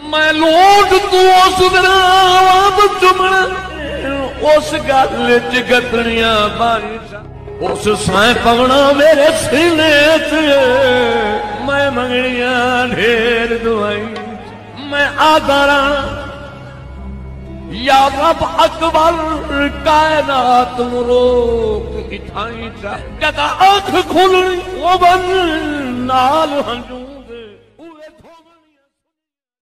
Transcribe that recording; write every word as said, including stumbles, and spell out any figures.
मैं लोट तू उस दराव चुमना उस गल च गतनियां बारी उस साए पवना मेरे सीने च मैं मंगनियां ढेर दुआई मैं आदरा या रब अकबर कायनात रोक इठाई जदा आंख खुलनी वो बन नाल हंजू